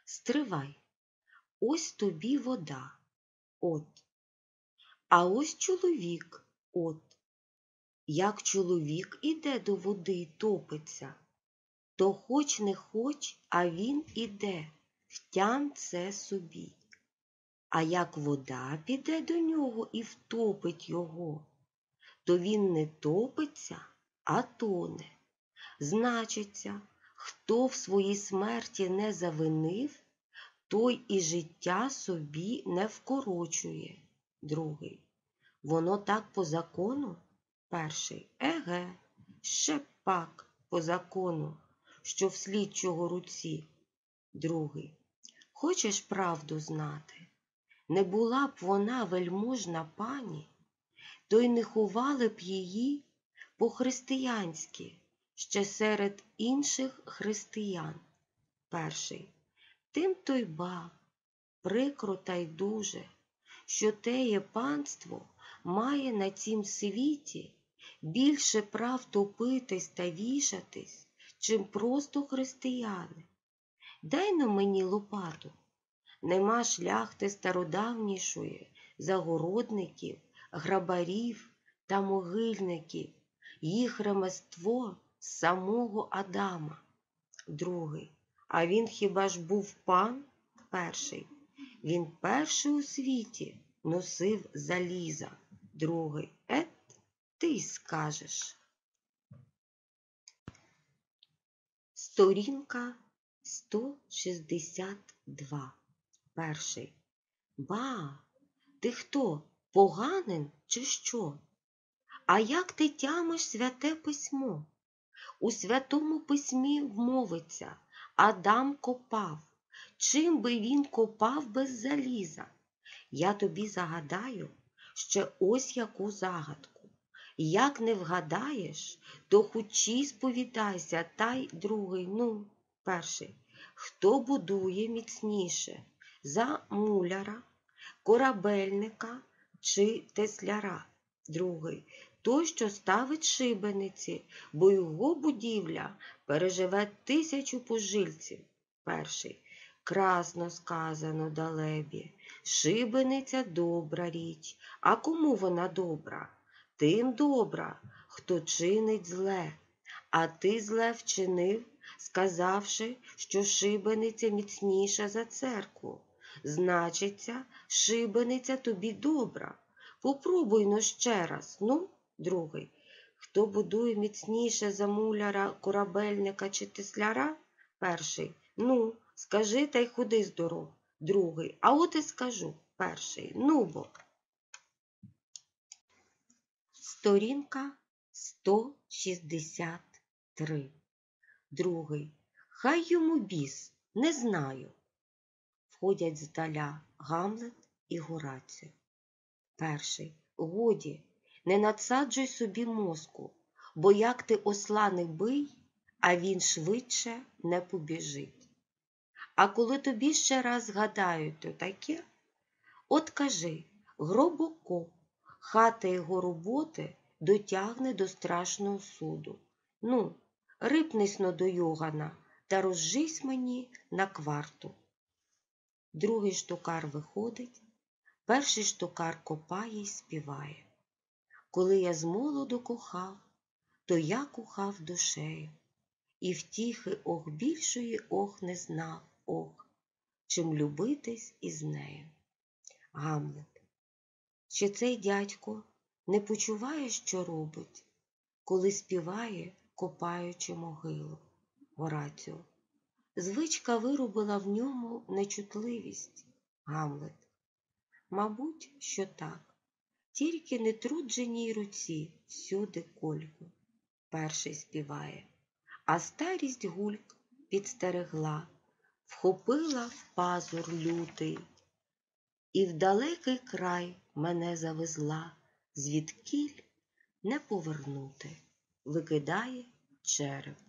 Стривай, ось тобі вода, от. А ось чоловік, от. Як чоловік іде до води й топиться, то хоч не хоч, а він іде, втям це собі. А як вода піде до нього і втопить його, то він не топиться, а тоне. Значиться, хто в своїй смерті не завинив, той і життя собі не вкорочує. Другий. Воно так по закону? Перший. Еге, ще пак по закону, що в слідчого руці. Другий. Хочеш правду знати? Не була б вона вельможна пані, то й не ховали б її по-християнськи ще серед інших християн. Перший. Тим то й ба, прикро та й дуже, що теє панство має на цім світі більше прав топитись та вішатись, чим просто християни. Дай-но мені лопату. Нема шляхти стародавнішої, загородників, грабарів та могильників, їх ремество з самого Адама. Другий. А він хіба ж був пан? Перший. Він перший у світі носив заліза. Другий. Ти й скажеш. Сторінка 162. Перший. Ба, ти хто, поганин чи що? А як ти тямиш святе письмо? У святому письмі вмовиться, Адам копав. Чим би він копав без заліза? Я тобі загадаю ще ось яку загадку. Як не вгадаєш, то хучі сповідайся, та й другий, перший. Хто будує міцніше за муляра, корабельника чи тесляра? Другий. Той, що ставить шибениці, бо його будівля переживе 1000 пожильців. Перший. Красно сказано, далебі, шибениця добра річ. А кому вона добра? Тим добра, хто чинить зле. А ти зле вчинив, сказавши, що шибениця міцніша за церкву. Значиться, шибениця тобі добра. Попробуй-но ще раз, Другий. Хто будує міцніше за муляра, корабельника чи тесляра? Перший. Скажи та й ходи здоров. Другий. А от і скажу. Перший. Бо. Сторінка 163. Другий. Хай йому біс, не знаю. Входять здаля Гамлет і Гораціо. Перший. Годі, не надсаджуй собі мозку, бо як ти осла не бий, а він швидше не побіжить. А коли тобі ще раз згадають то таке, от кажи, Гробокоп, хата його роботи дотягне до страшного суду. Рипнись-но до Йогана та розжись мені на кварту. Другий штукар виходить, перший штукар копає й співає. Коли я змолоду кохав, то я кохав душею, і втіхи більшої не знав, чим любитись із нею. Гамлет. Чи цей дядько не почуває, що робить, коли співає, копаючи могилу? Гораціо. Звичка виробила в ньому нечутливість. Гамлет. Мабуть, що так. Тільки нетрудженій руці всюди кольку. Перший співає. А старість гульк підстерегла, вхопила в пазур лютий, і в далекий край мене завезла, звідкіль не повернути. Викидає череп.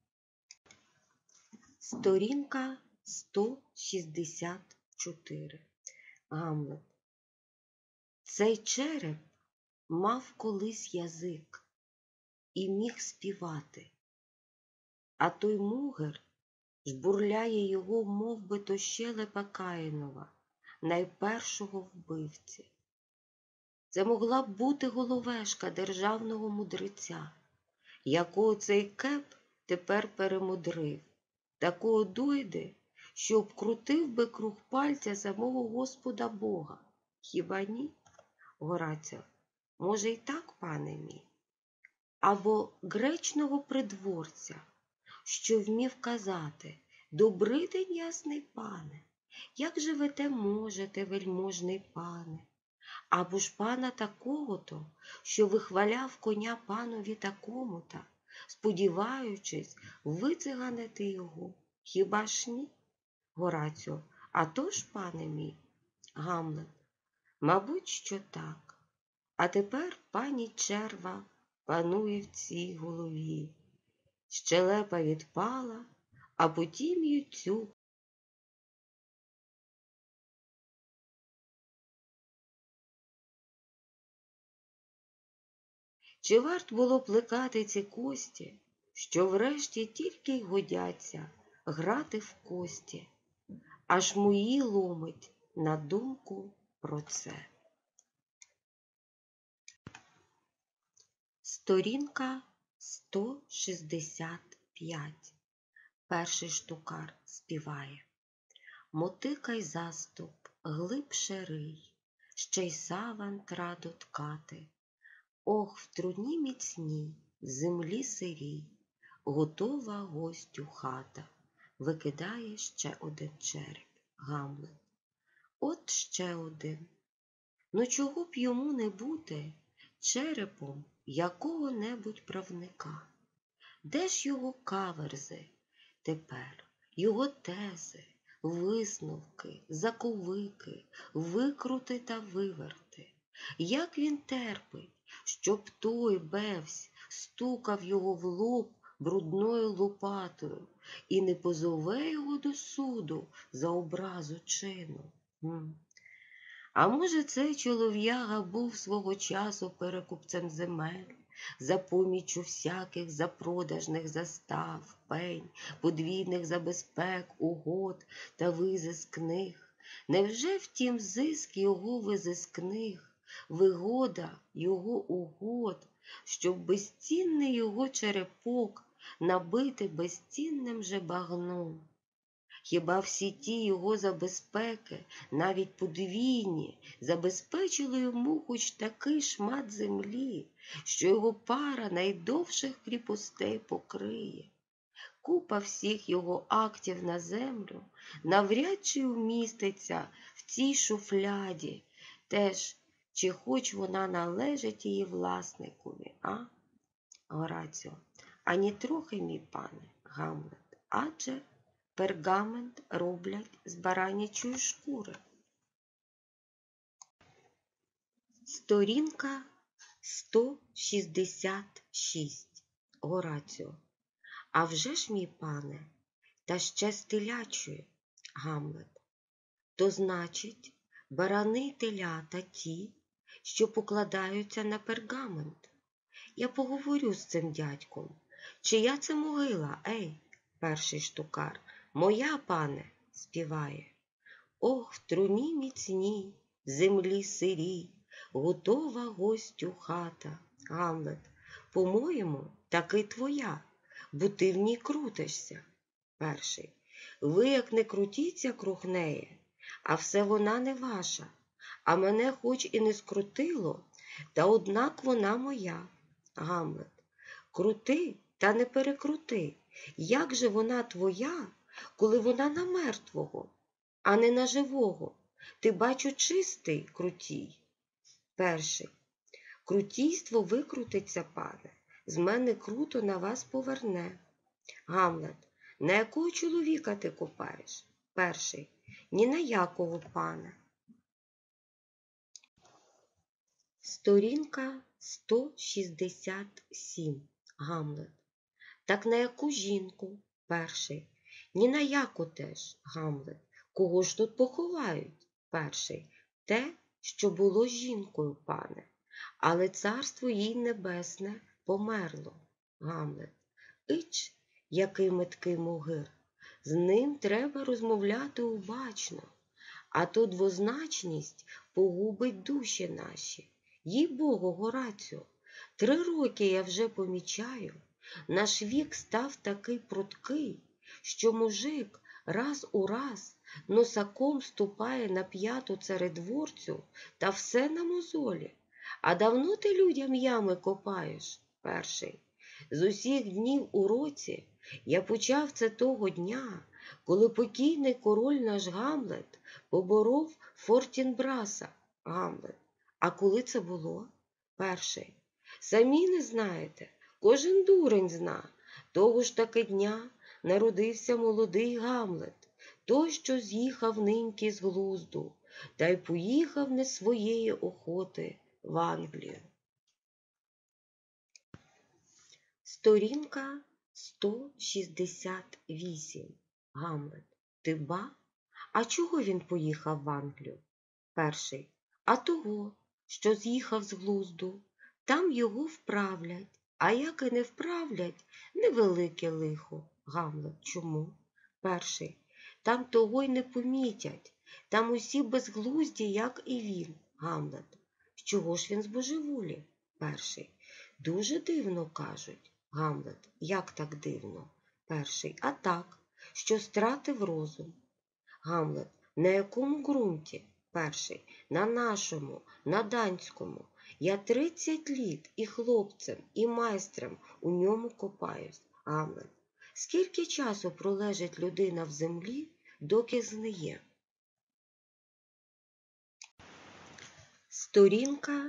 Сторінка 164. Гамлет. Цей череп мав колись язик і міг співати, а той мугер жбурляє його, мов би то щелепа Каїнова, найпершого вбивці. Це могла б бути головешка державного мудреця, якого цей кеп тепер перемудрив, такого дойди, що обкрутив би круг пальця самого Господа Бога. Хіба ні, Гораціо? Може й так, пане мій? Або гречного придворця, що вмів казати: «Добрий день, ясний пане, як живете можете, вельможний пане?» Або ж пана такого-то, що вихваляв коня панові такому-то, сподіваючись вициганити його. Хіба ж ні, Гораціо? А то ж, пане мій? Гамлет: мабуть, що так. А тепер пані черва панує в цій голові. Щелепа відпала, а потім ютюк. Чи варт було плекати ці кості, що врешті тільки й годяться грати в кості, аж мої ломить на думку про це. Сторінка 165. Перший штукар співає: мотикай заступ, глибше рий, ще й саван траду ткати. Ох, в труні міцній, в землі сирій, готова гостю хата. Викидає ще один череп. Гамлет: от ще один. Ну чого б йому не бути черепом якого-небудь правника? Де ж його каверзи тепер, його тези, висновки, заковики, викрути та виверти? Як він терпить, щоб той бевсь стукав його в лоб брудною лопатою і не позове його до суду за образу чину? А може, цей чолов'яга був свого часу перекупцем земель, за поміччю всяких запродажних застав, пень, подвійних забезпек, угод та визискних? Невже втім зиск його визискних, вигода його угод, щоб безцінний його черепок набити безцінним же багном? Хіба всі ті його забезпеки, навіть подвійні, забезпечили йому хоч такий шмат землі, що його пара найдовших кріпостей покриє? Купа всіх його актів на землю навряд чи вміститься в цій шуфляді, теж чи хоч вона належить її власникові, а? Гораціо: ані трохи, мій пане. Гамлет: адже пергамент роблять з баранячої шкури. Сторінка 166. Гораціо: а вже ж, мій пане, та ще з телячої. Гамлет: то значить, барани й телята ті, що покладаються на пергамент. Я поговорю з цим дядьком. Чия це могила, ей? Перший штукар: моя, пане, співає. Ох, в труні міцній, в землі сирій, готова гостю хата. Гамлет: по-моєму, таки твоя, бо ти в ній крутишся. Перший: ви як не крутіться круг неї, а все вона не ваша, а мене хоч і не скрутило, та однак вона моя. Гамлет: крути, та не перекрути. Як же вона твоя, коли вона на мертвого, а не на живого? Ти, бачу, чистий крутій. Перший: крутійство викрутиться, пане, з мене круто на вас поверне. Гамлет: на якого чоловіка ти копаєш? Перший: ні на якого, пане. Сторінка 167. Гамлет: так на яку жінку? Перший: ні на яку теж. Гамлет: кого ж тут поховають? Перший: те, що було жінкою, пане, але царство їй небесне померло. Гамлет: ич, який меткий мугир, З ним треба розмовляти обачно, а то двозначність погубить душі наші. Їй-богу, Горацію, 3 роки я вже помічаю, наш вік став такий пруткий, що мужик раз у раз носаком ступає на п'яту царедворцю та все на мозолі. А давно ти людям ями копаєш? Перший. З усіх днів у році я почав це того дня, коли покійний король наш Гамлет поборов Фортінбраса. Гамлет. А коли це було? Перший. Самі не знаєте, кожен дурень зна. Того ж таки дня народився молодий Гамлет, той, що з'їхав ниньки з глузду, та й поїхав не своєї охоти в Англію. Сторінка 168. Гамлет. Ти ба? А чого він поїхав в Англію? Перший. А того, що з'їхав з глузду. Там його вправлять, а як і не вправлять, невелике лихо. Гамлет. Чому? Перший. Там того й не помітять. Там усі безглузді, як і він. Гамлет. Чого ж він збожеволів? Перший. Дуже дивно кажуть. Гамлет. Як так дивно? Перший. А так, що стратив розум. Гамлет. На якому ґрунті? Перший. На нашому, на данському. Я 30 літ і хлопцем, і майстрем у ньому копаюсь. Гамлет. Скільки часу пролежить людина в землі, доки згниє? Сторінка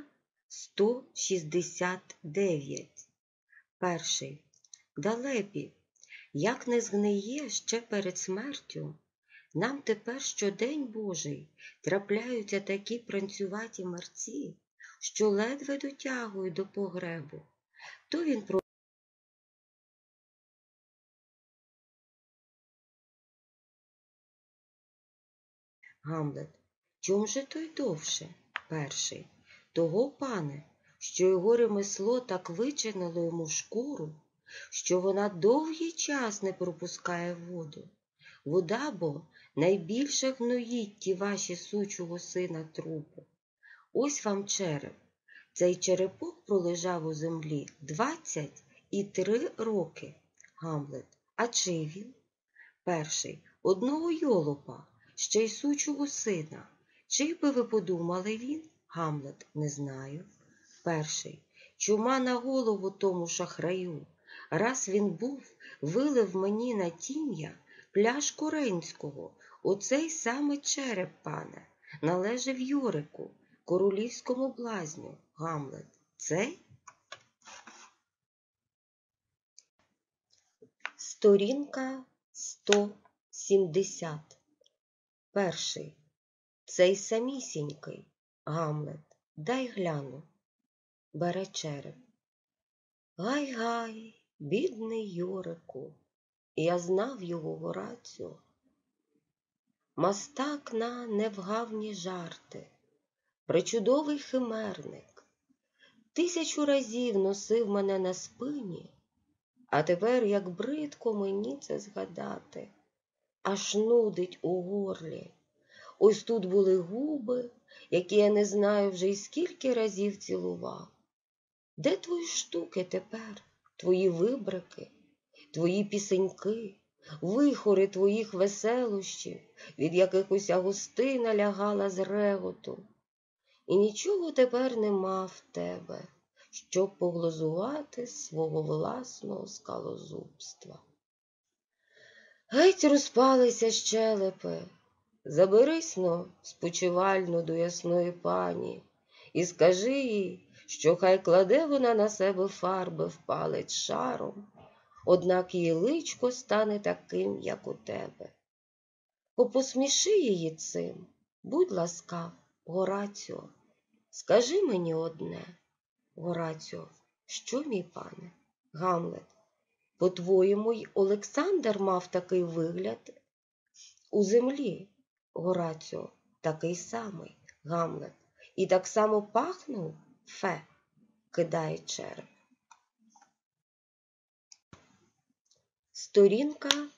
169. Перший. Далебі, як не згниє ще перед смертю, нам тепер щодень Божий трапляються такі пранцюваті мерці, що ледве дотягують до погребу. То він про Гамлет. Чом же той довше? Перший. Того, пане, що його ремесло так вичинило йому шкуру, що вона довгий час не пропускає воду. Вода бо найбільше гноїть ті ваші сучого сина трупи. Ось вам череп. Цей черепок пролежав у землі 23 роки. Гамлет. А чий він? Перший. Одного йолопа, ще й сучого сина. Чий би ви подумали він? Гамлет. Не знаю. Перший. Чума на голову тому шахраю. Раз він був, вилив мені на тім'я пляшку Рейнського. Оцей саме череп, пане, належав Йорику, королівському блазню. Гамлет. Цей? Сторінка 170. Перший. Цей самісінький. Гамлет. Дай гляну. Бере череп. Гай-гай, бідний Йорику. Я знав його, Горацію. Мастак на невгавні жарти. Пречудовий химерник. 1000 разів носив мене на спині, а тепер, як бридко мені це згадати, аж нудить у горлі. Ось тут були губи, які я не знаю вже й скільки разів цілував. Де твої штуки тепер, твої вибрики, твої пісеньки, вихори твоїх веселощів, від яких уся гостина лягала з реготу? І нічого тепер нема в тебе, щоб поглузувати свого власного скалозубства. Геть розпалися щелепи, заберись-но спочивально до ясної пані і скажи їй, що хай кладе вона на себе фарби в палець шаром, однак її личко стане таким, як у тебе. Попосміши її цим, будь ласкав, Горацію. Скажи мені одне, Горацію, що, мій пане? Гамлет. По-твоєму, й Олександр мав такий вигляд у землі? Горацію. Такий самий. Гамлет. І так само пахнув? Фе. Кидає череп. Сторінка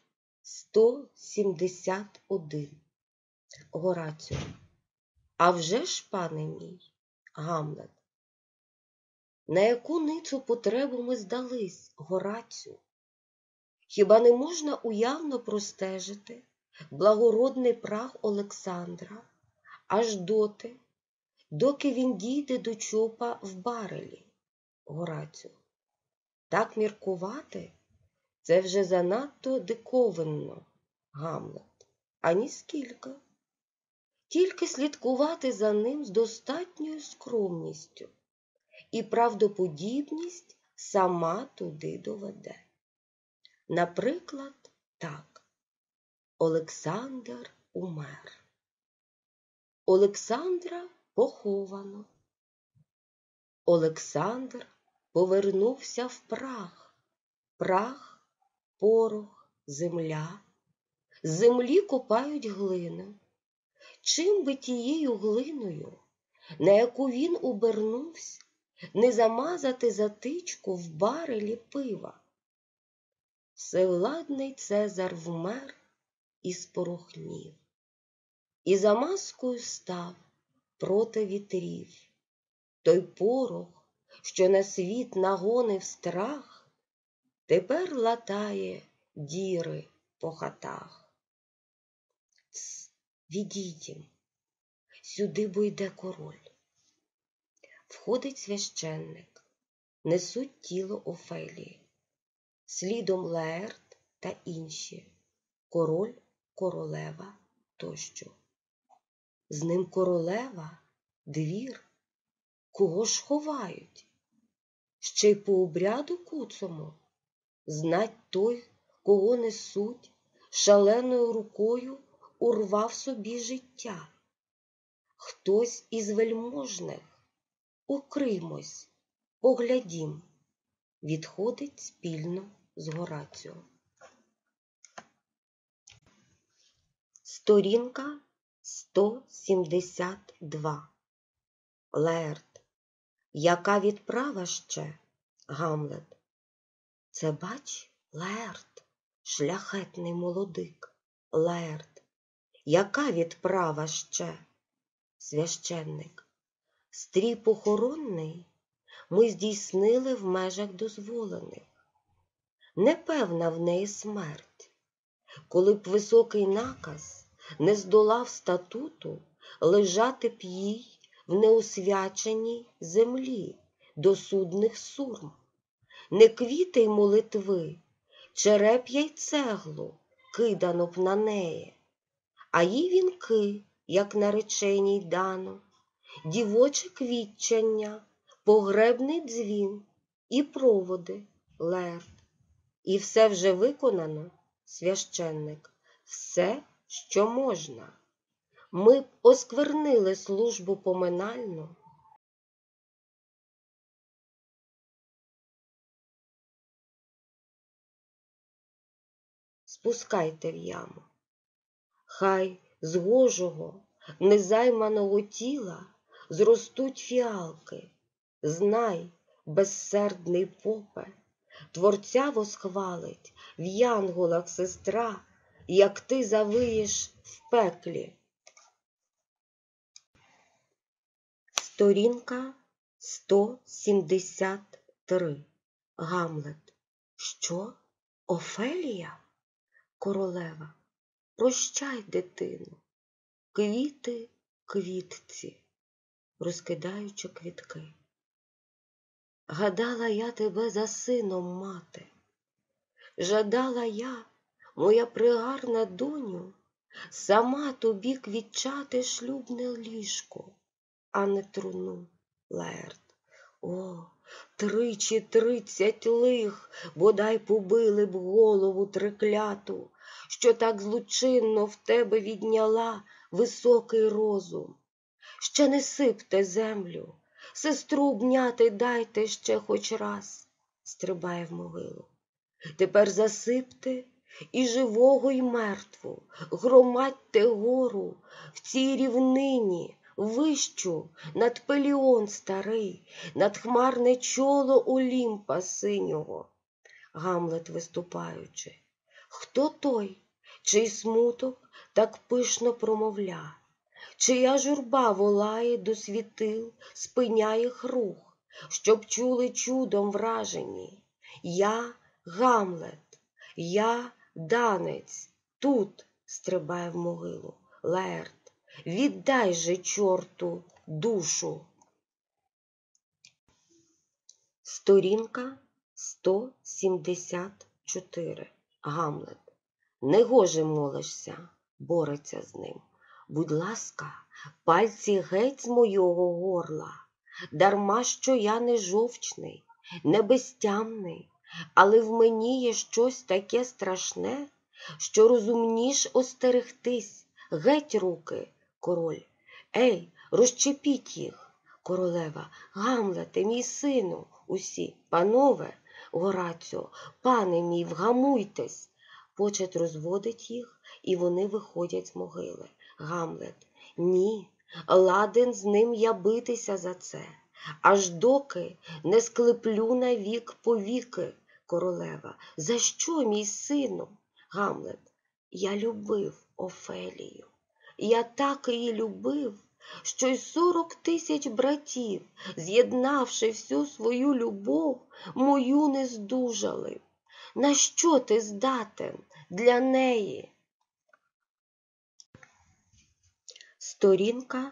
171. Гораціо. А вже ж, пане мій, Гамлет, на яку ницу потребу ми здались, Горацію? Хіба не можна уявно простежити благородний прах Олександра аж доти, доки він дійде до чопа в барелі, Горацію? Так міркувати – це вже занадто диковинно, Гамлет, аніскільки. Тільки слідкувати за ним з достатньою скромністю, і правдоподібність сама туди доведе. Наприклад, так. Олександр умер. Олександра поховано. Олександр повернувся в прах. Прах, порох, земля. З землі копають глину. Чим би тією глиною, на яку він обернувся, не замазати затичку в барелі пива? Всевладний Цезар вмер і спорохнів, і замазкою став проти вітрів. Той порох, що на світ нагонив страх, тепер латає діри по хатах. Відійдім, сюди, бо йде король. Входить священник, несуть тіло Офелії, слідом Лаерт та інші, король, королева тощо. З ним королева, двір, кого ж ховають? Ще й по обряду куцому, знать той, кого несуть, шаленою рукою урвав собі життя. Хтось із вельможних, укримось, поглядім, відходить спільно з Гораціо. Сторінка 172. Лаерт. Яка відправа ще, Гамлет? Це, бач, Лаерт, шляхетний молодик, Лаерт. Яка відправа ще? Священник. Стрій похоронний ми здійснили в межах дозволених. Непевна в неї смерть. Коли б високий наказ не здолав статуту, лежати б їй в неосвяченій землі до судних сурм. Не квіти й молитви, череп'я й цеглу кидано б на неї, а їй вінки, як нареченій дано, дівоче квітчання, погребний дзвін і проводи, Лаерт. І все вже виконано, священник, все, що можна. Ми б осквернили службу поминальну. Спускайте в яму. Хай з гожого, незайманого тіла зростуть фіалки. Знай, безсердний попе, Творця восхвалить в янголах сестра, як ти завиєш в пеклі. Сторінка 173. Гамлет. Що? Офелія? Королева. Прощай, дитину. Квіти квітці, розкидаючи квітки. Гадала я тебе за сином, мати. Жадала я, моя пригарна доню, сама тобі квітчати шлюбне ліжко, а не труну, Лаерт. О, 30 лих, бодай побили б голову трикляту, що так злочинно в тебе відняла високий розум. Ще не сипте землю, сестру обняти дайте ще хоч раз, стрибає в могилу. Тепер засипте і живого, і мертву, громадьте гору в цій рівнині, вищу над Пеліон старий, над хмарне чоло Олімпа синього. Гамлет виступаючи. Хто той, чий смуток так пишно промовля, чия журба волає до світил, спиняє їх рух, щоб чули чудом вражені. Я Гамлет, я данець, тут стрибає в могилу Лаерт, віддай же чорту душу. Сторінка 174. Гамлет. Негоже молишся, бореться з ним. Будь ласка, пальці геть з мого горла. Дарма, що я не жовчний, не безтямний, але в мені є щось таке страшне, що розумніш остерегтись. Геть руки, король. Ей, розчепіть їх. Королева. Гамлете, мій сину. Усі. Панове, Гораціо, пане мій, вгамуйтесь. Почет розводить їх, і вони виходять з могили. Гамлет. Ні, ладен з ним я битися за це, аж доки не склеплю навік повіки. Королева. За що, мій сину? Гамлет. Я любив Офелію. Я так її любив, що й 40 000 братів, з'єднавши всю свою любов, мою не здужали. На що ти здатен для неї? Сторінка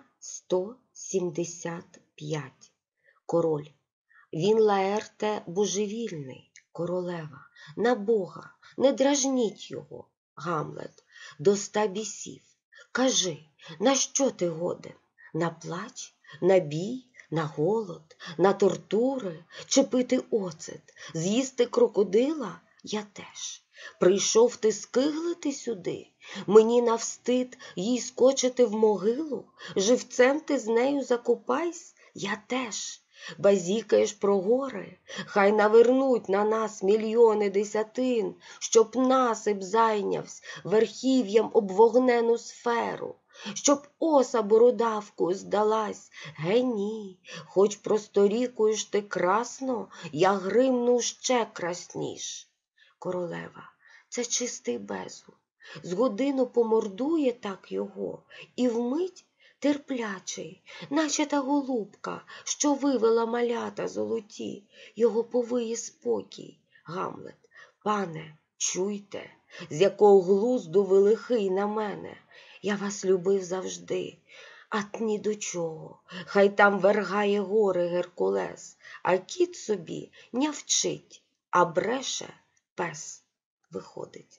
175. Король. Він, Лаерте, божевільний. Королева. На Бога, не дражніть його. Гамлет. До 100 бісів. Кажи, на що ти годен? На плач? На бій? На голод? На тортури? Чи пити оцет? З'їсти крокодила? Я теж. Прийшов ти скиглити сюди? Мені навстид їй скочити в могилу? Живцем ти з нею закопайсь? Я теж. Базікаєш про гори? Хай навернуть на нас мільйони десятин, щоб насип зайнявсь верхів'ям об вогнену сферу, щоб оса бородавкою здалась. Ні, хоч просторікуєш ти красно, я гримну ще красніш. Королева. Це чистий безум. З годину помордує так його, і вмить терплячий, наче та голубка, що вивела малята золоті, його повиє спокій. Гамлет. Пане, чуйте, з якого глузду ви лихий на мене. Я вас любив завжди, а ні до чого. Хай там вергає гори Геркулес, а кіт собі нявчить, а бреше пес. Виходить.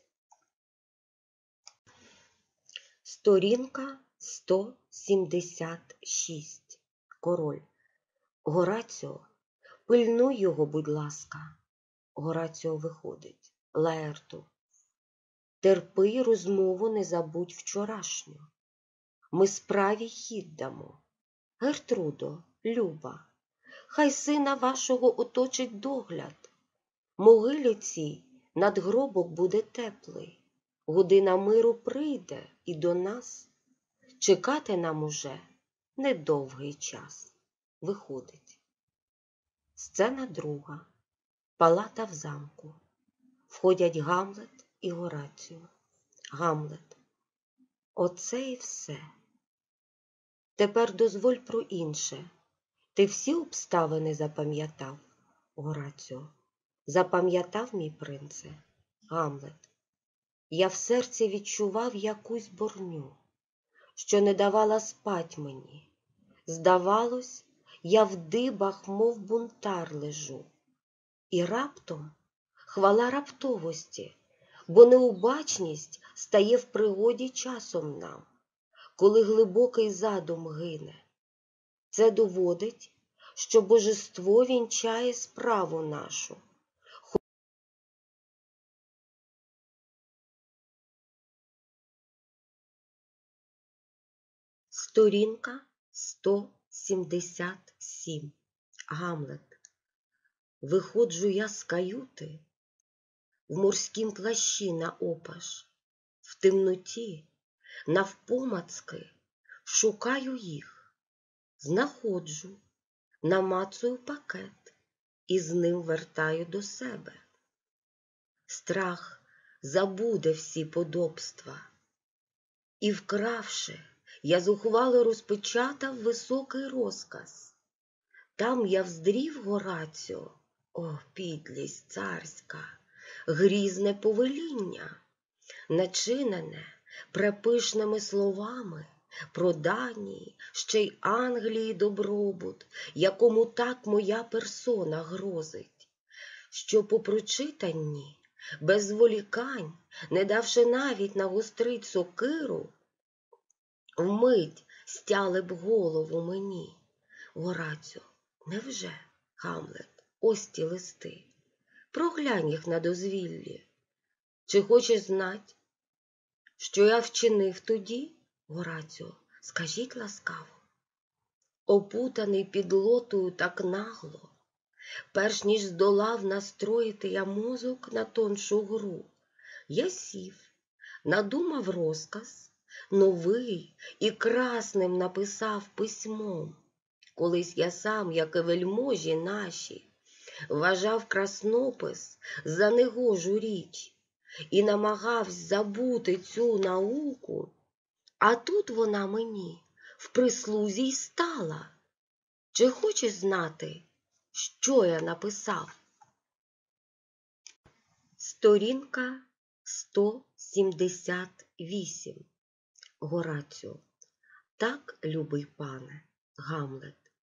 Сторінка 176. Король. Гораціо, пильнуй його, будь ласка. Гораціо виходить. Лаерту. Терпи розмову, не забудь вчорашню. Ми справі хід дамо. Гертрудо, люба, хай сина вашого оточить догляд. Могилі цій надгробок буде теплий. Година миру прийде і до нас. Чекати нам уже недовгий час. Виходить. Сцена друга. Палата в замку. Входять Гамлет і Гораціо. Гамлет. Оце і все. Тепер дозволь про інше. Ти всі обставини запам'ятав? Гораціо. Запам'ятав, мій принце? Гамлет. Я в серці відчував якусь борню, що не давала спать мені. Здавалось, я в дибах, мов бунтар, лежу. І раптом хвала раптовості, бо необачність стає в пригоді часом нам, коли глибокий задум гине. Це доводить, що божество вінчає справу нашу. Сторінка 177. Гамлет. Виходжу я з каюти в морськім плащі наопаш, в темноті, навпомацки, шукаю їх, знаходжу, намацую пакет і з ним вертаю до себе. Страх забуде всі подобства. І вкравши, я зухвало розпечатав високий розказ. Там я вздрів Гораціо, о, підлість царська, грізне повеління, начинене препишними словами про Данії, ще й Англії добробут, якому так моя персона грозить, що по прочитанні, без зволікань, не давши навіть нагострить сокиру, вмить стяли б голову мені. Гораціо, невже, Гамлет, ось ті листи? Проглянь їх на дозвіллі. Чи хочеш знать, що я вчинив тоді? Гораціо, скажіть ласкаво. Опутаний підлотою так нагло, перш ніж здолав настроїти я мозок на тоншу гру, я сів, надумав розказ, новий і красним написав письмом. Колись я сам, як і вельможі наші, вважав краснопис за негожу річ і намагавсь забути цю науку, а тут вона мені в прислузі й стала. Чи хочеш знати, що я написав? Сторінка 178. Гораціо. Так, любий пане, Гамлет.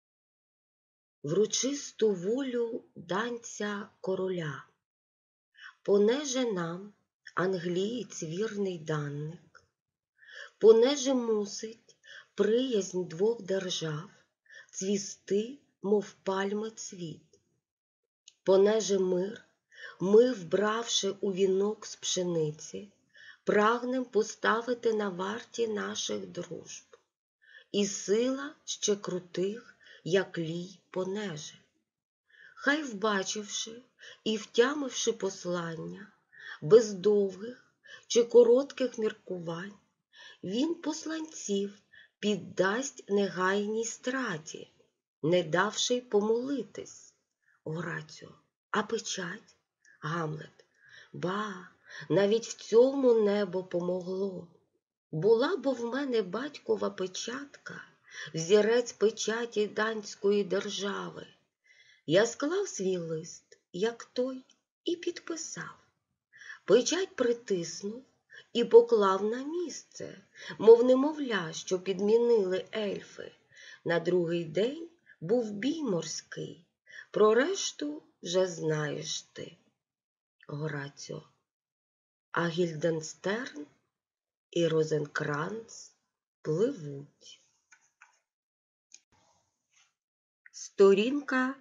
Врочисту волю данця короля, понеже нам англієць вірний данник, понеже мусить приязнь двох держав цвісти, мов пальми цвіт, понеже мир ми, вбравши у вінок з пшениці, прагнем поставити на варті наших дружб, і сила ще крутих, як лій, понеже. Хай, вбачивши і втямивши послання, без довгих чи коротких міркувань, він посланців піддасть негайній страті, не давши й помолитись. Гораціо. А печать? Гамлет. Ба, навіть в цьому небо помогло. Була бо в мене батькова печатка, взірець печаті данської держави. Я склав свій лист, як той, і підписав. Печать притиснув і поклав на місце, мов немовля, що підмінили ельфи. На другий день був бій морський, про решту вже знаєш ти. Гораціо. А Гільденстерн і Розенкранц пливуть. Сторінка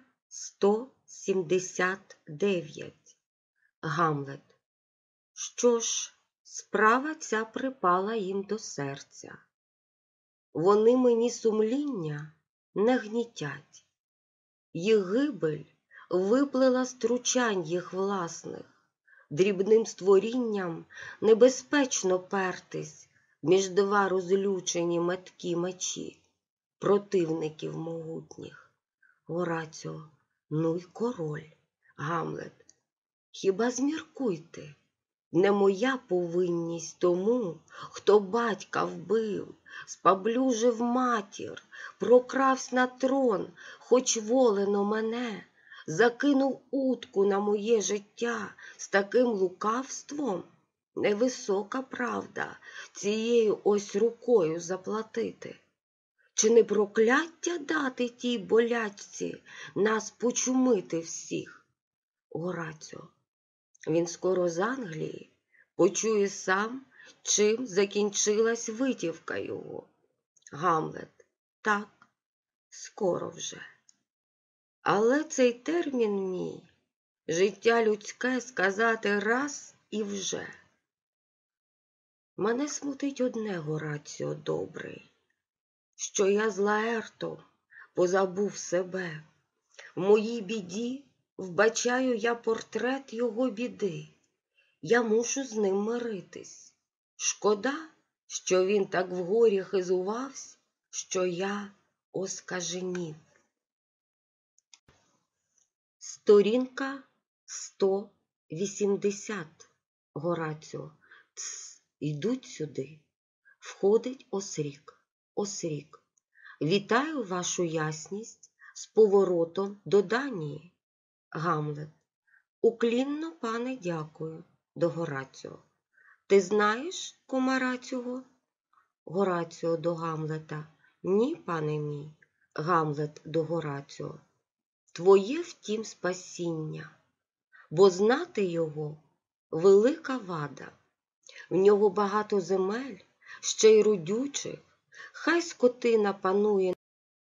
179. Гамлет. Що ж, справа ця припала їм до серця. Вони мені сумління не гнітять. Їх гибель виплила з тручань їх власних. Дрібним створінням небезпечно пертись між два розлючені меткі мечі противників могутніх. Гораціо. Ну й король. Гамлет. Хіба зміркуйте, не моя повинність тому, хто батька вбив, спаблюжив матір, прокравсь на трон, хоч волено мене, закинув утку на моє життя з таким лукавством? Невисока правда цією ось рукою заплатити. Чи не прокляття дати тій болячці нас почумити всіх? Гораціо. Він скоро з Англії почує сам, чим закінчилась витівка його. Гамлет. Так, скоро вже. Але цей термін мій, життя людське сказати раз і вже. Мене смутить одне, Гораціо добрий, що я з Лаертом позабув себе. В моїй біді вбачаю я портрет його біди. Я мушу з ним миритись. Шкода, що він так вгорі хизувавсь, що я оскаженів. Сторінка 180. Гораціо. Тс, йдуть сюди. Входить Осрік. Осрік. Вітаю вашу ясність з поворотом до Данії. Гамлет. Уклінно, пане, дякую. До Гораціо. Ти знаєш комара цього? Гораціо до Гамлета. Ні, пане мій. Гамлет до Гораціо. Твоє втім спасіння, бо знати його велика вада. В нього багато земель, ще й родючих, хай скотина панує.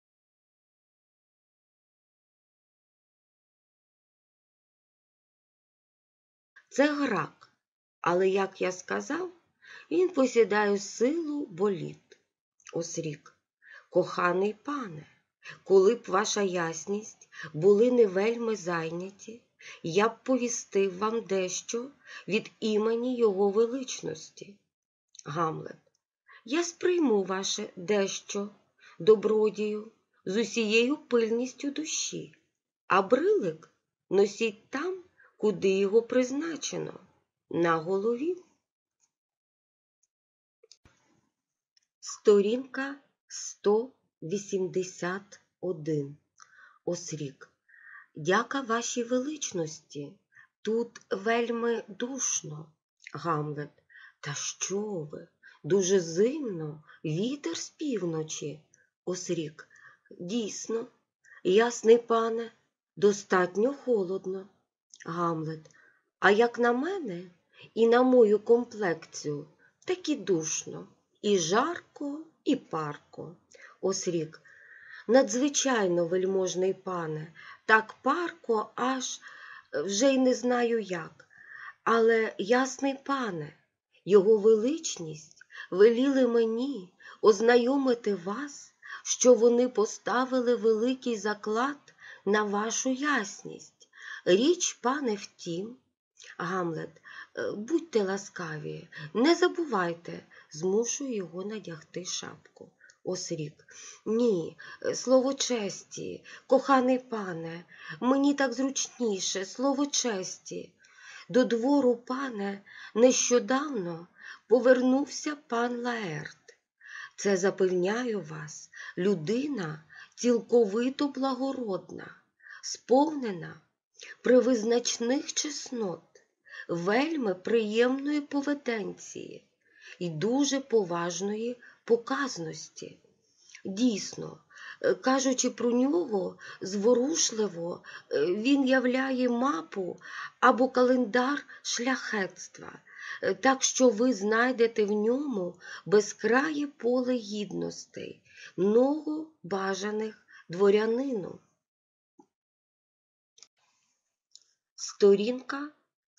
Це грак, але, як я сказав, він посідає силу боліт. Осрік. Коханий пане, коли б ваша ясність були не вельми зайняті, я б повістив вам дещо від імені його величності. Гамлет. Я сприйму ваше дещо, добродію, з усією пильністю душі, а брилик носіть там, куди його призначено, на голові. Сторінка 181. Осрік. Дяка вашій величності, тут вельми душно. Гамлет. Та що ви? Дуже зимно, вітер з півночі. Осрік. Дійсно, ясний пане, достатньо холодно. Гамлет. А як на мене і на мою комплекцію, так і душно, і жарко, і парко. Осрік. Надзвичайно, вельможний пане, так парко, аж вже й не знаю як. Але, ясний пане, його величність веліли мені ознайомити вас, що вони поставили великий заклад на вашу ясність. Річ, пане, втім. Гамлет. Будьте ласкаві, не забувайте, змушую його надягти шапку. Осрік. Ні, слово честі, коханий пане, мені так зручніше, слово честі. До двору, пане, нещодавно повернувся пан Лаерт. Це, запевняю вас, людина цілковито благородна, сповнена привизначних чеснот, вельми приємної поведенції і дуже поважної показності. Дійсно, кажучи про нього зворушливо, він являє мапу або календар шляхетства, так що ви знайдете в ньому безкрає поле гідностей, много бажаних дворянину. Сторінка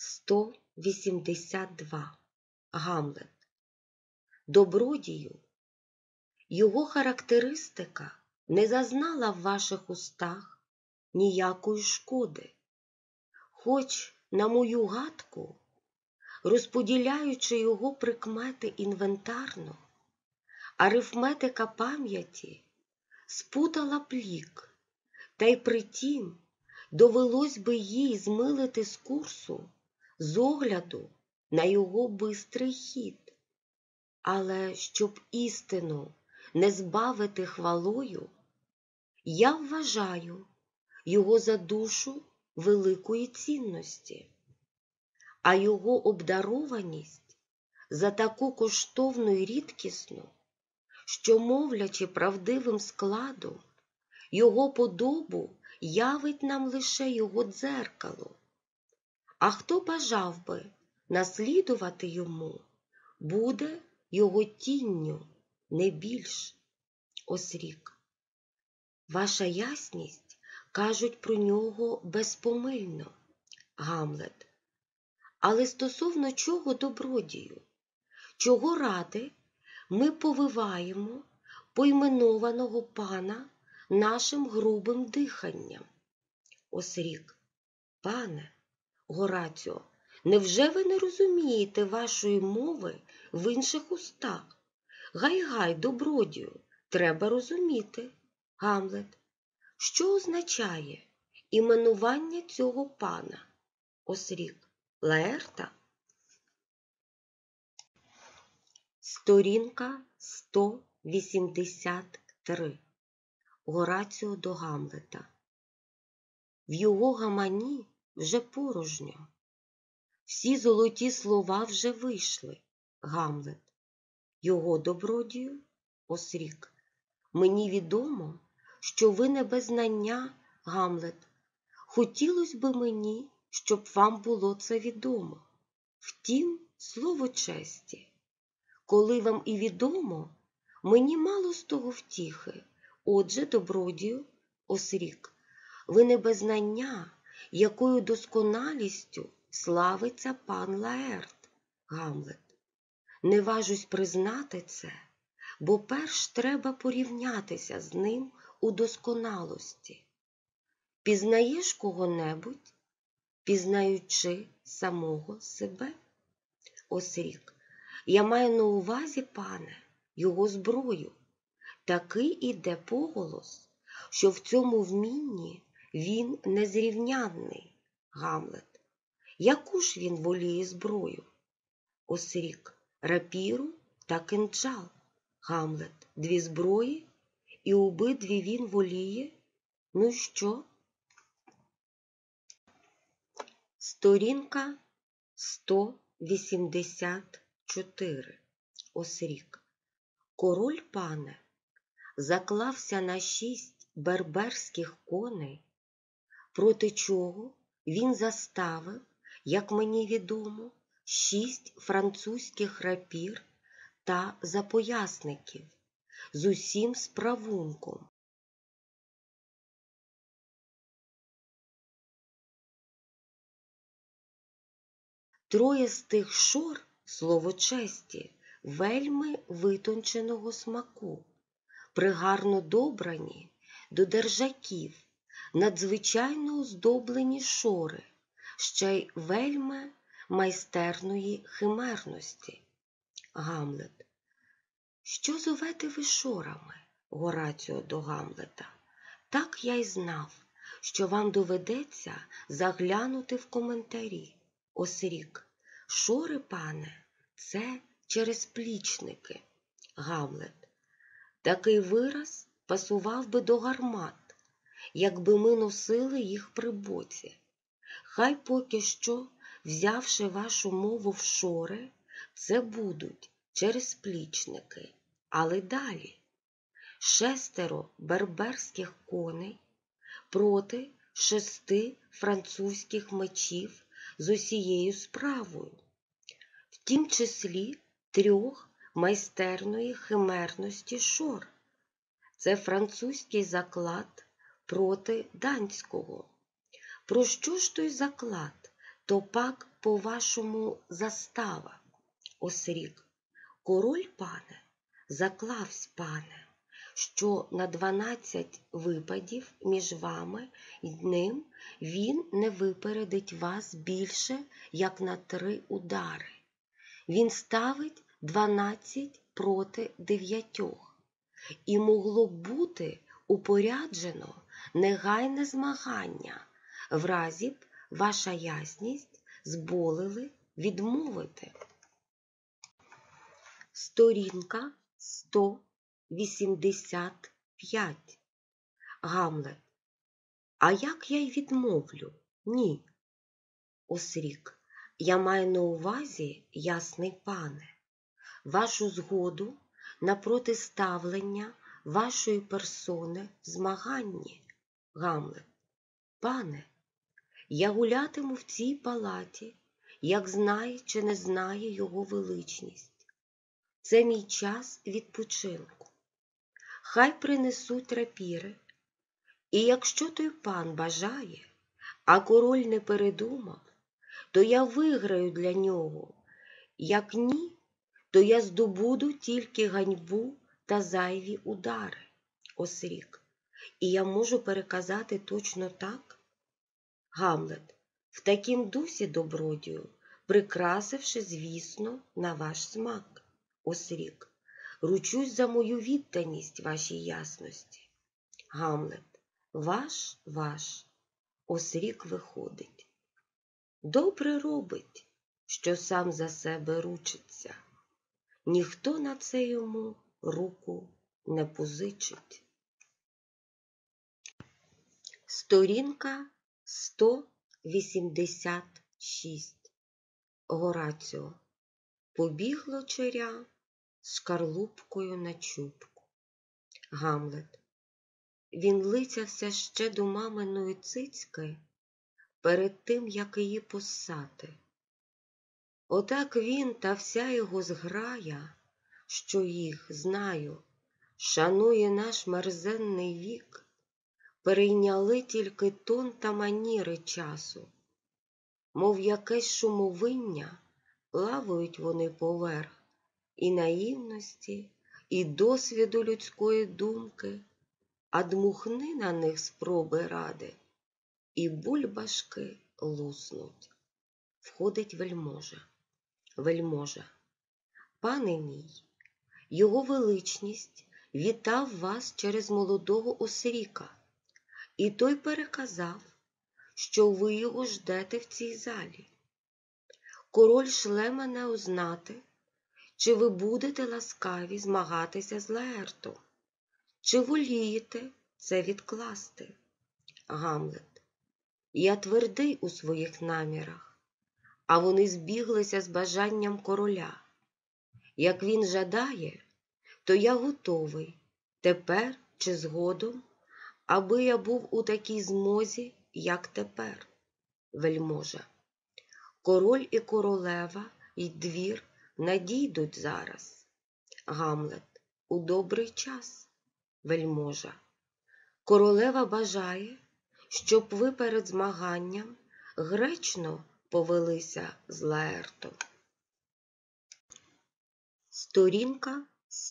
182. Гамлет. Добродію. Його характеристика не зазнала в ваших устах ніякої шкоди. Хоч, на мою гадку, розподіляючи його прикмети інвентарно, арифметика пам'яті спутала плік, та й притім довелось би їй змилити з курсу з огляду на його бистрий хід. Але щоб істину не збавити хвалою, я вважаю його за душу великої цінності, а його обдарованість за таку коштовну й рідкісну, що, мовлячи правдивим складом, його подобу явить нам лише його дзеркало. А хто бажав би наслідувати йому, буде його тінню, не більш. Осрік. Ваша ясність кажуть про нього безпомильно. Гамлет. Але стосовно чого добродію? Чого ради ми повиваємо поіменованого пана нашим грубим диханням? Осрік. Пане, Гораціо, невже ви не розумієте вашої мови в інших устах? Гай-гай, добродію, треба розуміти. Гамлет. Що означає іменування цього пана? Осрік. Лаерта? Сторінка 183. Гораціо до Гамлета. В його гамані вже порожньо. Всі золоті слова вже вийшли. Гамлет. Його добродію? Осрік. Мені відомо, що ви не без знання, Гамлет. Хотілось би мені, щоб вам було це відомо. Втім, слово честі. Коли вам і відомо, мені мало з того втіхи. Отже, добродію, Осрік, ви не без знання, якою досконалістю славиться пан Лаерт, Гамлет. Не важусь признати це, бо перш треба порівнятися з ним у досконалості. Пізнаєш кого-небудь, пізнаючи самого себе? Осрік. Я маю на увазі, пане, його зброю. Такий іде поголос, що в цьому вмінні він незрівнянний, Гамлет. Яку ж він воліє зброю? Осрік. Рапіру та кинджал. Гамлет. Дві зброї, і обидві він воліє. Ну що? Сторінка 184. Осрік. Король, пане, заклався на 6 берберських коней, проти чого він заставив, як мені відомо, 6 французьких рапір та запоясників з усім справунком. Троє з тих шор, слово честі, вельми витонченого смаку, пригарно добрані до держаків, надзвичайно оздоблені шори, ще й вельми майстерної химерності. Гамлет. Що зовете ви шорами? Гораціо до Гамлета. Так я й знав, що вам доведеться заглянути в коментарі. Осрік. Шори, пане, це через плічники. Гамлет. Такий вираз пасував би до гармат, якби ми носили їх при боці. Хай поки що, взявши вашу мову в шори, це будуть через плічники. Але далі. 6 берберських коней проти 6 французьких мечів з усією справою, в тім числі 3 майстерної химерності шор. Це французький заклад проти данського. Про що ж той заклад, то пак, по-вашому, застава? Осрік. Король, пане, заклавсь, пане, що на 12 випадів між вами й ним він не випередить вас більше, як на 3 удари. Він ставить 12 проти 9. І могло б бути упоряджено негайне змагання, в разі б ваша ясність зболили відмовити. Сторінка 185. Гамлет. А як я й відмовлю? Ні. Осрік. Я маю на увазі, ясний пане, вашу згоду на протиставлення вашої персони в змаганні. Гамлет. Пане, я гулятиму в цій палаті, як знає чи не знає його величність. Це мій час відпочинку. Хай принесуть рапіри, і якщо той пан бажає, а король не передумав, то я виграю для нього. Як ні, то я здобуду тільки ганьбу та зайві удари. Осрік. І я можу переказати точно так? Гамлет. В такім дусі, добродію, прикрасивши, звісно, на ваш смак. Осрік. Ручусь за мою відданість вашій ясності. Гамлет. Ваш. Осрік виходить. Добре робить, що сам за себе ручиться. ніхто на це йому руку не позичить. Сторінка 186. Гораціо. Побігло черя з шкарлупкою на чубку. Гамлет. Він лицявся ще до маминої цицьки перед тим, як її поссати. Отак він та вся його зграя, що їх, знаю, шанує наш мерзенний вік, перейняли тільки тон та маніри часу. Мов якесь шумовиння, плавають вони поверх і наївності, і досвіду людської думки, а дмухни на них спроби ради, і бульбашки луснуть. Входить вельможа. Вельможа. Пане мій, його величність вітав вас через молодого осріка, і той переказав, що ви його ждете в цій залі. Король шле мене узнати, чи ви будете ласкаві змагатися з Лаертом, чи волієте це відкласти. Гамлет. Я твердий у своїх намірах, а вони збіглися з бажанням короля. Як він жадає, то я готовий, тепер чи згодом, аби я був у такій змозі, як тепер. Вельможа. Король і королева й двір надійдуть зараз. Гамлет. У добрий час. Вельможа. Королева бажає, щоб ви перед змаганням гречно повелися з Лаертом. Сторінка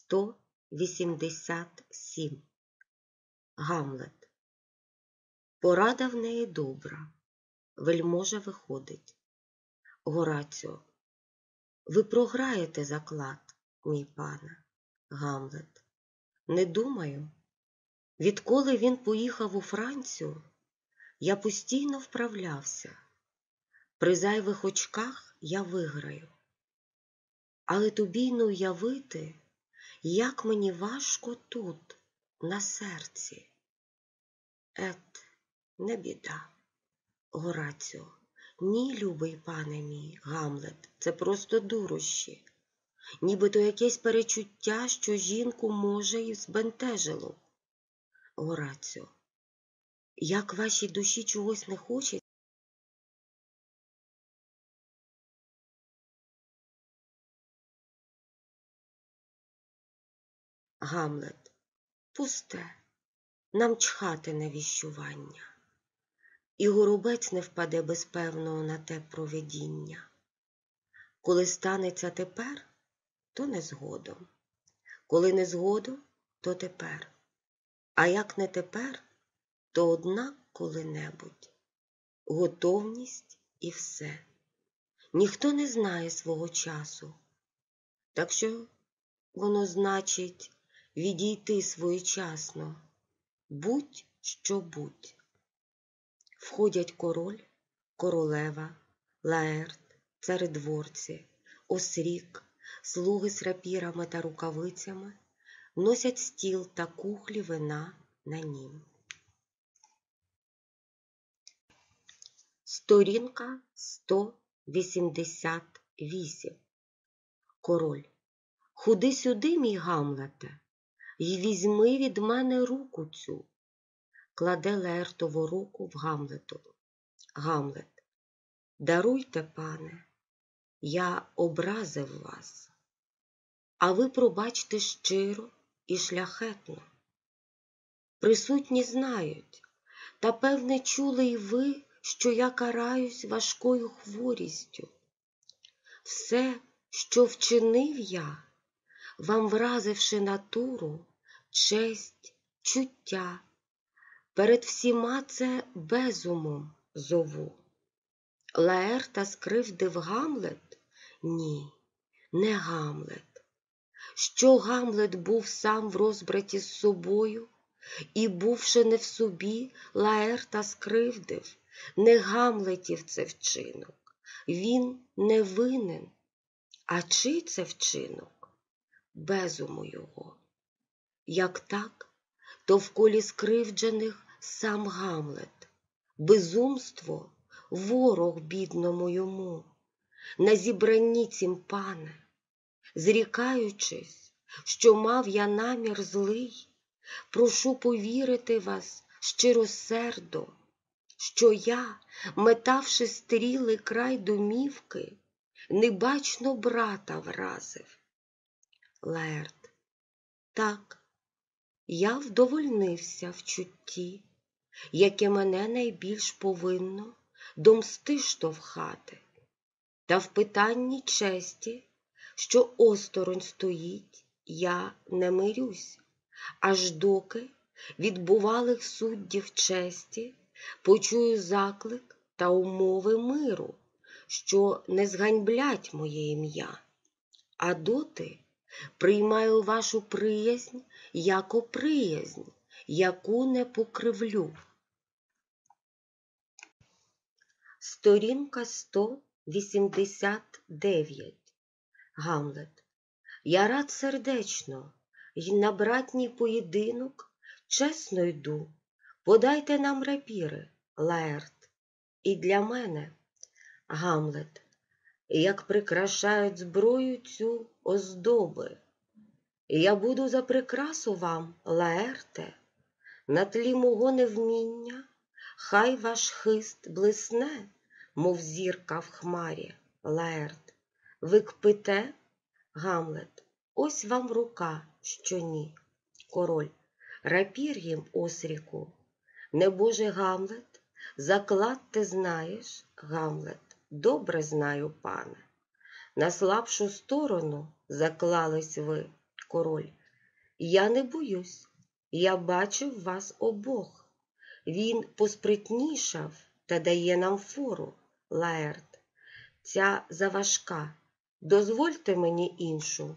187. Гамлет. Порада в неї добра. Вельможа виходить. Гораціо. Ви програєте заклад, мій пане. Гамлет. Не думаю. Відколи він поїхав у Францію, я постійно вправлявся. При зайвих очках я виграю. Але тобі й не уявити, як мені важко тут, на серці. Не біда. Гораціо. Ні, любий пане мій, Гамлет, це просто дурощі. Нібито якесь перечуття, що жінку, може, і збентежило. Гораціо. Як вашій душі чогось не хочеться? Гамлет. Пусте. Нам чхати на віщування. І горобець не впаде без певного на те провидіння. Коли станеться тепер, то не згодом. Коли не згодом, то тепер. А як не тепер, то однак коли-небудь. Готовність і все. Ніхто не знає свого часу. Так що воно значить відійти своєчасно. Будь що будь. Входять король, королева, Лаерт, царедворці, осрік, слуги з рапірами та рукавицями, носять стіл та кухлі вина на нім. Сторінка 188. Король. Ходи сюди, мій Гамлете, й візьми від мене руку цю. Кладе Лаертову руку в Гамлетову. Гамлет. Даруйте, пане, я образив вас. А ви пробачте щиро і шляхетно. Присутні знають, та певне чули й ви, що я караюсь важкою хворістю. Все, що вчинив я, вам вразивши натуру, честь, чуття, перед всіма це безумом зову. Лаерта скривдив Гамлет? Ні, не Гамлет. Що Гамлет був сам в розбраті з собою, і, бувши не в собі, Лаерта скривдив, не Гамлетів це вчинок. Він не винен. А чий це вчинок? безуму його. Як так, то в колі скривджених сам Гамлет, безумство – ворог бідному йому. На зібранні цім, пане, зрікаючись, що мав я намір злий, прошу повірити вас щиросердо, що я, метавши стріли край домівки, небачно брата вразив. Лаерт: так, я вдовольнився в чутті, яке мене найбільш повинно до мсти штовхати, та в питанні честі, що осторонь стоїть, я не мирюсь, аж доки від бувалих суддів честі почую заклик та умови миру, що не зганьблять моє ім'я. А доти приймаю вашу приязнь яко приязнь, яку не покривлю. Сторінка 189. Гамлет: я рад сердечно, й на братній поєдинок чесно йду. Подайте нам рапіри, Лаерт, і для мене. Гамлет: як прикрашають зброю цю оздоби. Я буду за прикрасу вам, Лаерте, на тлі мого невміння, хай ваш хист блисне, мов зірка в хмарі, Лаерт. Ви кпите? Гамлет: ось вам рука, що ні. Король: рапір їм, Осріку. Небоже Гамлет, заклад ти знаєш? Гамлет: добре знаю, пане. На слабшу сторону заклались ви. Король: я не боюсь, я бачив вас обох. Він поспритнішав та дає нам фору. Лаерт: ця заважка, дозвольте мені іншу.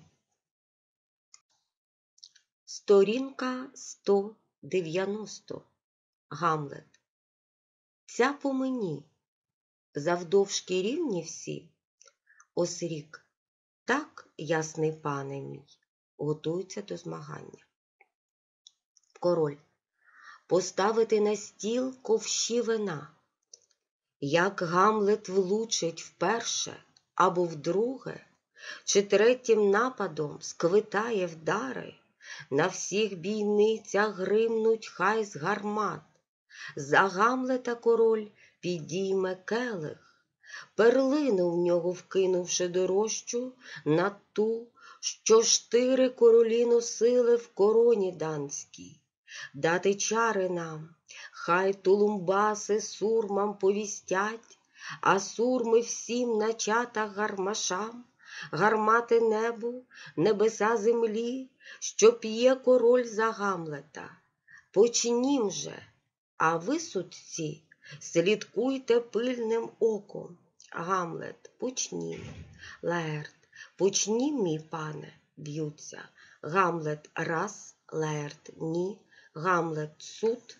Сторінка 190. Гамлет: ця по мені, завдовжки рівні всі. Осрік: так, ясний пане мій. Готується до змагання. Король: поставити на стіл ковші вина. Як Гамлет влучить вперше або вдруге, чи третім нападом сквитає вдари, на всіх бійницях гримнуть хай з гармат. За Гамлета король підійме келих, перлину в нього вкинувши дорожчу над ту, що штири королі носили в короні данській. Дати чари нам, хай тулумбаси сурмам повістять, а сурми всім на чатах гармашам, гармати небу, небеса землі, що п'є король за Гамлета. Почнім же, а ви, судці, слідкуйте пильним оком. Гамлет: почнім. Лаерт: почнім, мій пане. Б'ються. Гамлет: раз. Лаерт: ні. Гамлет: суд.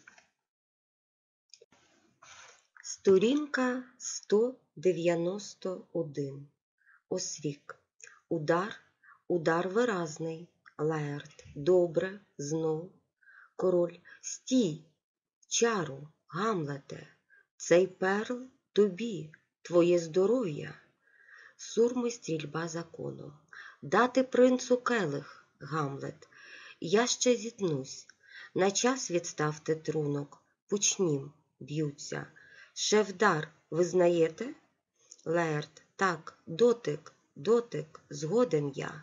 Сторінка 191. Осрік: удар, удар виразний. Лаерт: добре, знов. Король: стій, чару, Гамлете, цей перл тобі, твоє здоров'я. Сурми стрільба закону. Дати принцу келих. Гамлет: я ще зітнусь. На час відставте трунок. Почнім. Б'ються. Шевдар, визнаєте? Лаерт: так, дотик, дотик, згоден я.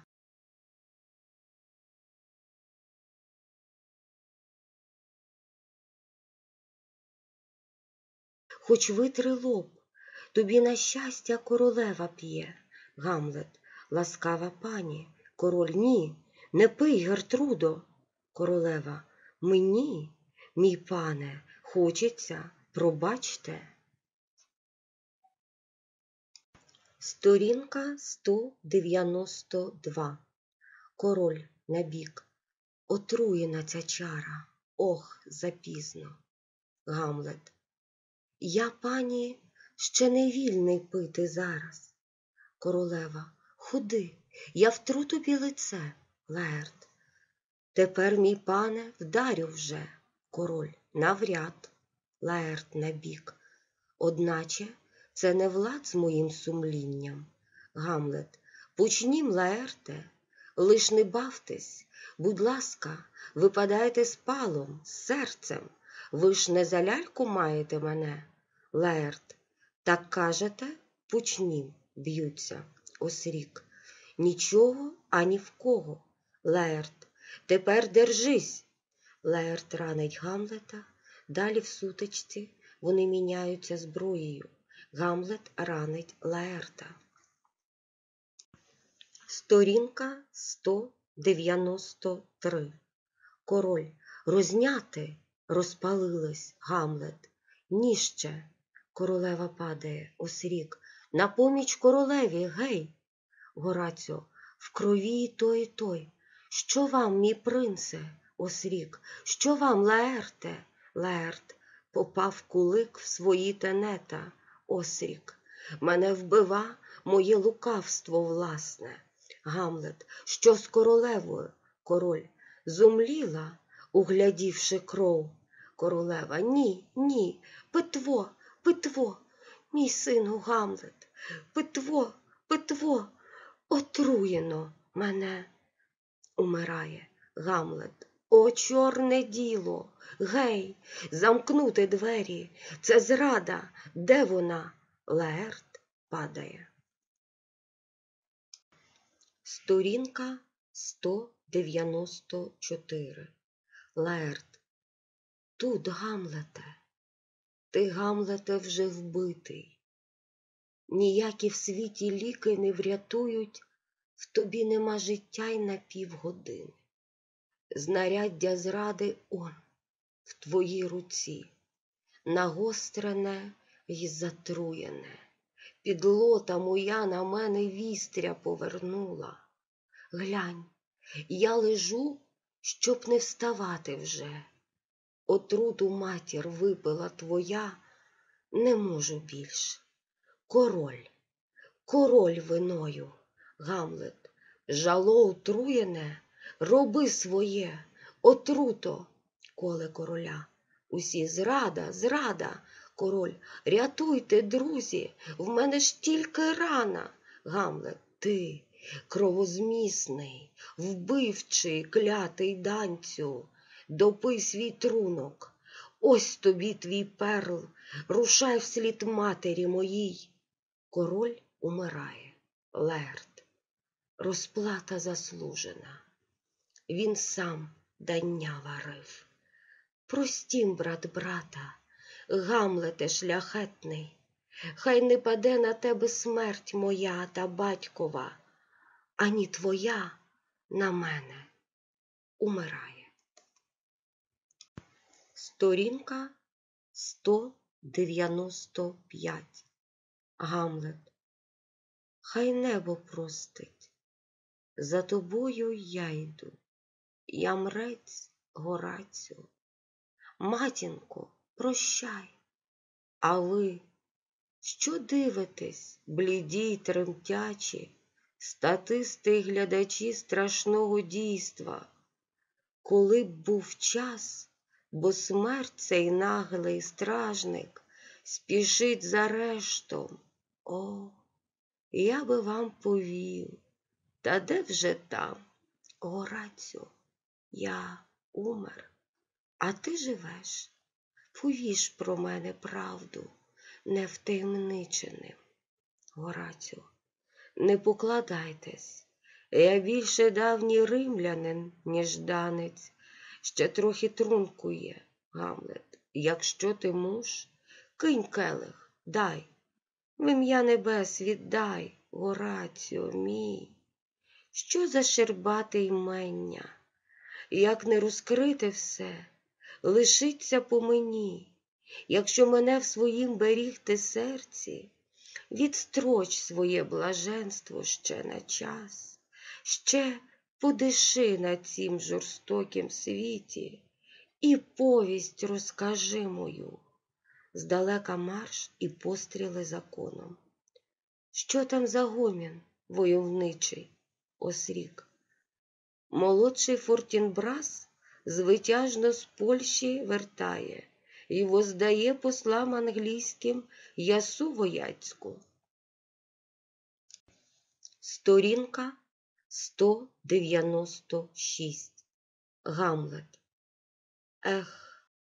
Хоч витри лоб, тобі на щастя королева п'є. Гамлет: ласкава пані. Король: ні, не пий, Гертрудо. Королева: мені, мій пане, хочеться, пробачте. Сторінка 192. Король набік: отруєна ця чара, ох, запізно. Гамлет: я, пані, ще не вільний пити зараз. Королева: ходи, я втру тобі лице. Лаерт. Тепер, мій пане, вдарю вже. Король. Навряд. Лаерт набік. Одначе це не влад з моїм сумлінням. Гамлет. Почнім, Лаерте, лиш не бавтесь. Будь ласка, випадайте з палом, з серцем. Ви ж не за ляльку маєте мене? Лаерт. Так кажете? Почнім. Б'ються. Осрік. Нічого ані в кого. Лаерт. Тепер держись. Лаерт ранить Гамлета. Далі в сутичці вони міняються зброєю. Гамлет ранить Лаерта. Сторінка 193. Король. Розняти. Розпалилась. Гамлет. Ніще. Королева падає. Осрік. На поміч королеві, гей! Гораціо. В крові і той, і той. Що вам, мій принце? Осрік. Що вам, Лаерте? Лаерт. Попав кулик в свої тенета. Осрік. Мене вбива моє лукавство власне. Гамлет. Що з королевою? Король. Зумліла, углядівши кров. Королева. Ні, ні. Питво, питво. Мій сину Гамлет. Питво, питво. Отруєно мене. Умирає. Гамлет. О, чорне діло! Гей, замкнути двері! Це зрада! Де вона? Лаерт падає. Сторінка 194. Лаерт. Тут, Гамлете. Ти, Гамлете, вже вбитий. Ніякі в світі ліки не врятують, в тобі нема життя й на півгодини. Знаряддя зради он, в твоїй руці, нагострене й затруєне. Підлота моя на мене вістря повернула. Глянь, я лежу, щоб не вставати вже. Отруту матір випила твоя, не можу більш. Король, король виною. Гамлет. Жало отруєне, роби своє, отруто. Коле короля. Усі зрада, зрада. Король. Рятуйте, друзі, в мене ж тільки рана. Гамлет. Ти, кровозмісний, вбивчий, клятий данцю, допий свій трунок. Ось тобі твій перл, рушай вслід матері моїй. Король умирає. Лаерт. Розплата заслужена. Він сам дання варив. Простім, брат брата, Гамлете шляхетний, хай не паде на тебе смерть моя та батькова, ані твоя на мене умирає. Сторінка 195. Гамлет. Хай небо простить, за тобою я йду, я мрець Горацію. Матінко, прощай, а ви, що дивитесь, бліді й тремтячі, статисти й глядачі страшного дійства? Коли б був час, бо смерть цей наглий стражник спішить за арештом, о, я би вам повів, та де вже там, Горацю, я умер, а ти живеш. Повіж про мене правду невтаємниченим. Горацю. Не покладайтесь, я більше давній римлянин, ніж данець, ще трохи трункує. Гамлет. Якщо ти муж, кинь келих, дай, в ім'я небес віддай, Горацю мій. Що за щербате імення? Як не розкрите все, лишиться по мені. Якщо мене в своїм беріг ти серці, відстроч своє блаженство ще на час, ще подиши на цім жорстокім світі і повість розкажи мою. Здалека марш і постріли за коном. Що там за гомін войовничий? Осрік. Молодший Фортінбрас звитяжно з Польщі вертає і воздає послам англійським ясу вояцьку. Сторінка 196. Гамлет. Ех.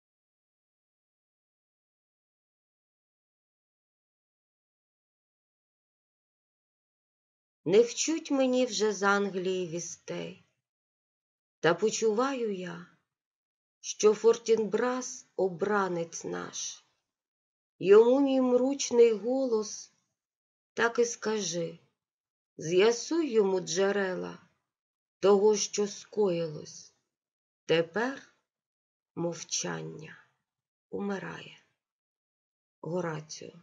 Не вчуть мені вже з Англії вістей, та почуваю я, що Фортінбрас – обранець наш. Йому мій мручний голос так і скажи, з'ясуй йому джерела того, що скоїлось. Тепер мовчання умирає. Гораціо.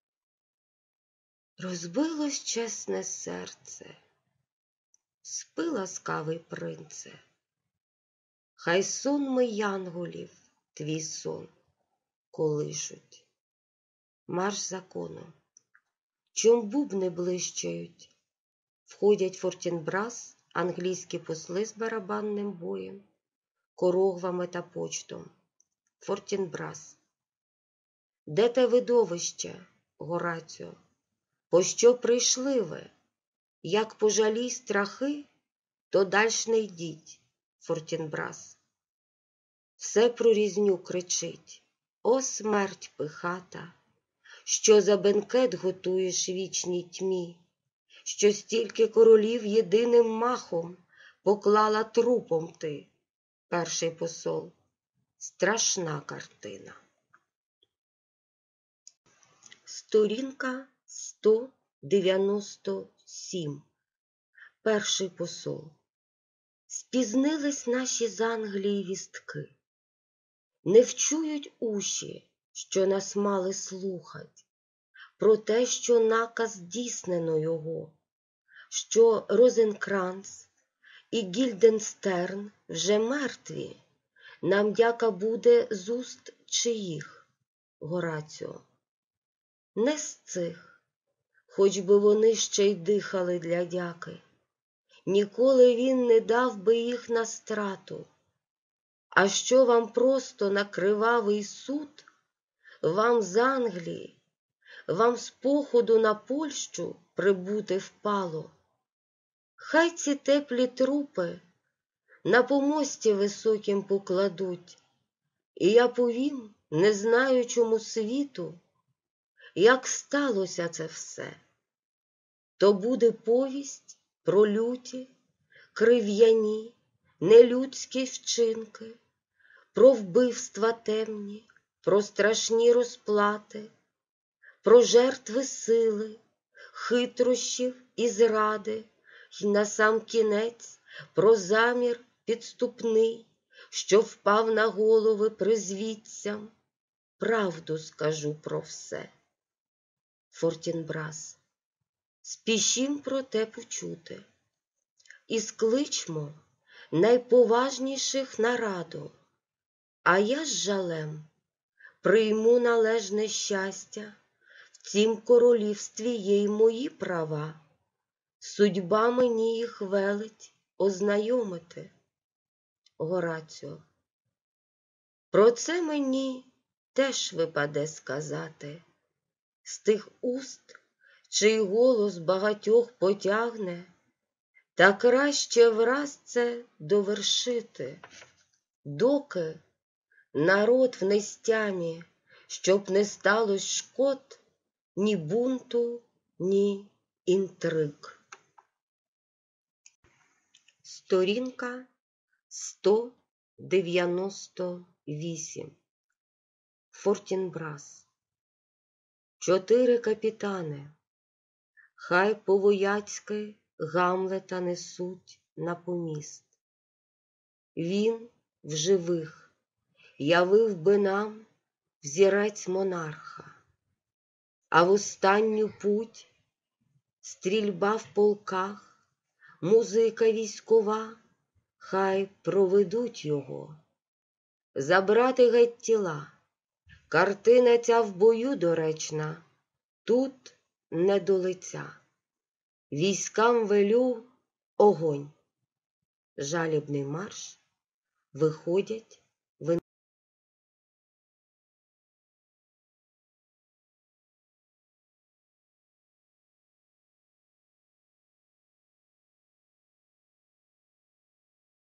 Розбилось чесне серце, спи, ласкавий принце, хай сонми янголів твій сон колишуть. Марш закону. Чом бубни блищають? Входять Фортінбрас, англійські посли з барабанним боєм, корогвами та почтом. Фортінбрас. Де те видовище, Гораціо? Пощо прийшли ви? Як пожалій страхи, то дальш не йдіть, Фортінбрас. Все про різню кричить. О, смерть пихата! Що за бенкет готуєш вічній тьмі? Що стільки королів єдиним махом поклала трупом ти, перший посол. Страшна картина. Сторінка 197. Перший посол. Спізнились наші з Англії вістки. Не вчують уші, що нас мали слухать, про те, що наказ дійснено його, що Розенкранц і Гільденстерн вже мертві. Нам дяка буде з уст чиїх, Гораціо? Не з цих, хоч би вони ще й дихали для дяки. Ніколи він не дав би їх на страту. А що вам просто на кривавий суд? Вам з Англії, вам з походу на Польщу прибути впало? Хай ці теплі трупи на помості високім покладуть, і я повім незнаючому світу, як сталося це все. То буде повість про люті, крив'яні, нелюдські вчинки, про вбивства темні, про страшні розплати, про жертви сили, хитрощів і зради, й насамкінець про замір підступний, що впав на голови призвідцям. Правду скажу про все. Фортінбрас. Спішім про те почути. І скличмо найповажніших на раду, а я з жалем прийму належне щастя, в цім королівстві є й мої права. Судьба мені їх велить ознайомити. Гораціо. Про це мені теж випаде сказати. З тих уст, чий голос багатьох потягне, та краще враз це довершити, доки народ в нестямі, щоб не сталось шкод ні бунту, ні інтриг. Сторінка 198. Фортінбрас. 4 капітани, хай по-вояцьки Гамлета несуть на поміст. Він в живих явив би нам взірець монарха, а в останню путь стрільба в полках, музика військова, хай проведуть його. Забрати геть тіла, картина ця в бою доречна, тут не до лиця. Військам велю огонь. жалібний марш, виходять